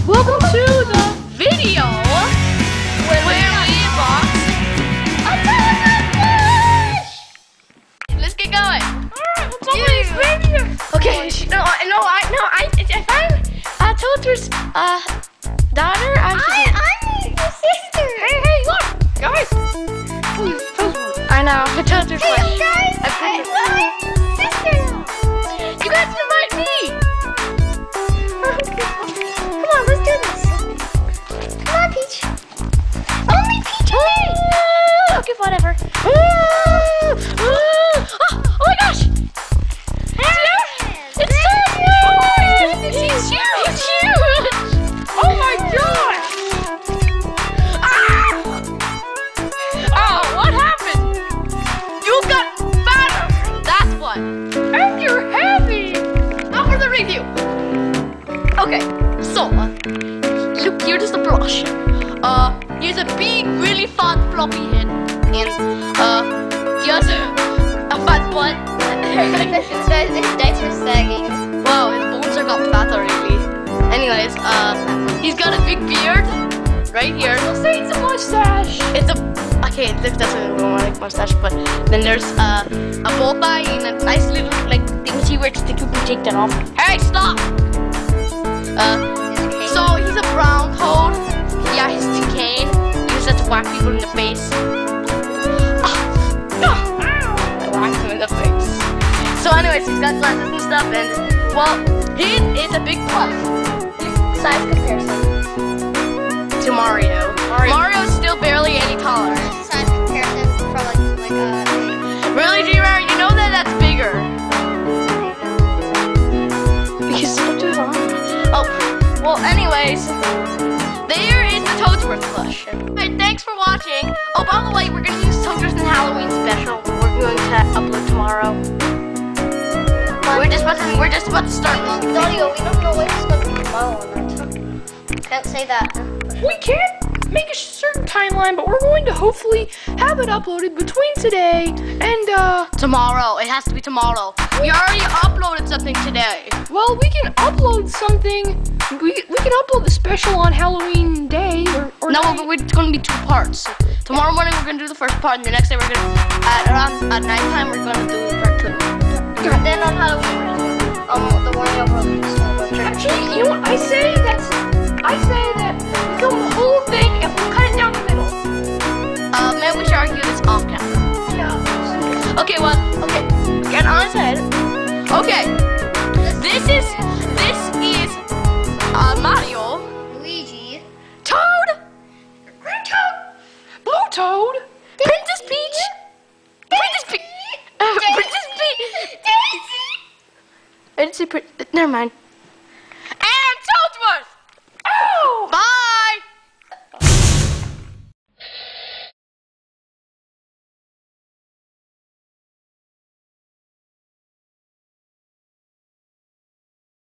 Welcome to the video where we unbox a Toadsworth plush! Let's get going. Alright, let's open this video. Okay, if I'm Toadsworth's daughter, I'm your sister. Hey, look, guys. Toadsworth. I know, Toadsworth plush. Hey, guys, I'm sister. You guys can invite me. Come on, let's do this. Come on, Peach. Only Peach and me. Okay, whatever. Oh my gosh! It's so huge! It's huge! Oh my gosh! Oh, what happened? You got fatter! That's what. And you're heavy! Now for the review. Okay, so look, here's the brush. Here's a big, really fat floppy head, and he has a fat butt. His diaper sagging. Wow, his bones are got fatter really. Anyways, he's got a big beard right here. We'll say it's a mustache. It's a okay. That's more like mustache, but then there's a bow tie and a nice little like thing he wears to take that off. Hey, stop! So he's a brown toad. Yeah, he's decayed. He uses that to whack people in the face. I whacked him in the face. So anyways, he's got glasses and stuff, and well, his is a big plus. Size comparison. To Mario. Mario's still barely any taller. Size comparison for like Really, G-Rare? You know that's bigger. Because look at his arm. Oh, well, anyways, there is the Toadsworth plush. Alright, thanks for watching. Oh, by the way, we're going to use Toadsworth in Halloween special. We're going to upload tomorrow. We're just about to start. Dario, we don't know when it's going to be tomorrow or not. Can't say that. We can't make a certain timeline, but we're going to hopefully have it uploaded between today and tomorrow. It has to be tomorrow. We already uploaded something today. well, we can upload something. We can upload the special on Halloween day or No, night. but it's going to be 2 parts. Tomorrow morning we're going to do the first part, and the next day we're going to at nighttime we're going to do part 2. And then on Halloween, the morning of Actually, you know what? I say that we film the whole thing and we'll cut it down the middle. Maybe we should argue this off camera. Yeah. Okay, well, okay. Get on his head. Okay. This is Mario. Luigi. Toad! Green Toad! Blue Toad! Princess Peach. Princess Peach. Princess Peach. Daisy. I didn't say never mind.